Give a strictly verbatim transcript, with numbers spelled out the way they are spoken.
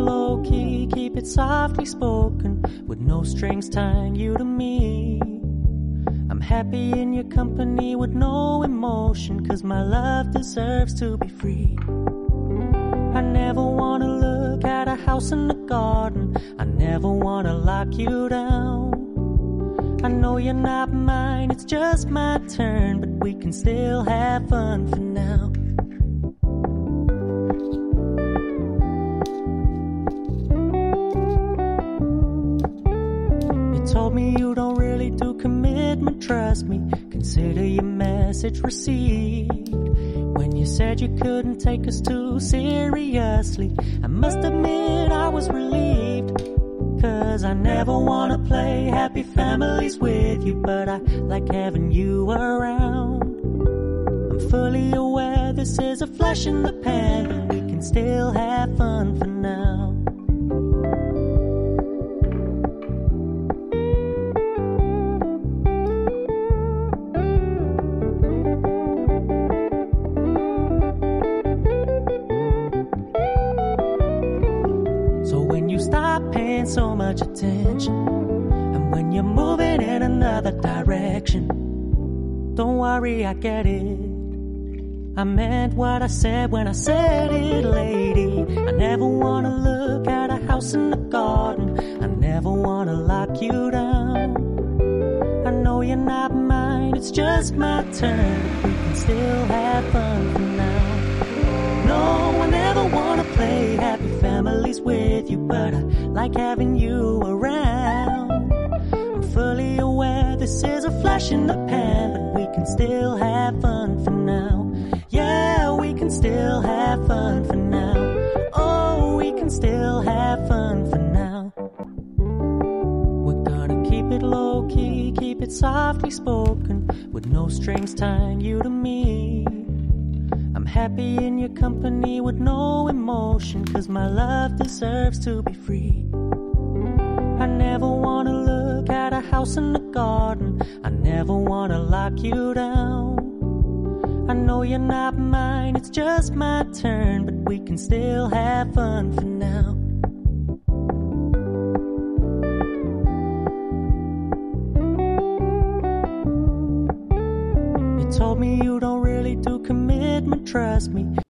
low key, keep it softly spoken, with no strings tying you to me. I'm happy in your company with no emotion, 'cause my love deserves to be free. I never wanna look at a house in the garden, I never wanna lock you down. I know you're not mine, it's just my turn, but we can still have fun for now. You told me you don't really do commitment, trust me, consider your message received. When you said you couldn't take us too seriously, I must admit I was relieved. 'Cause I never wanna play happy families with you, but I like having you around. I'm fully aware this is a flash in the pan, but we can still have fun for now. So when you stop paying so much attention, and when you're moving in another direction, don't worry, I get it. I meant what I said when I said it, lady. I never wanna look at a house in the garden, I never wanna lock you down. I know you're not mine, it's just my turn, but we can still have fun for now. No, I never wanna play happy families with you, but I like having you around. I'm fully aware this is a flash in the pan, but we can still have fun for now. Yeah, we can still have fun for now. Oh, we can still have fun for now. We're gonna keep it low key, keep it softly spoken, with no strings tying you to me. I'm happy in your company with no emotion, 'cause my love deserves to be free. I never wanna look at a house in the garden, I never wanna lock you down. I know you're not mine, it's just my turn, but we can still have fun for now. You told me you don't really do commitment, trust me.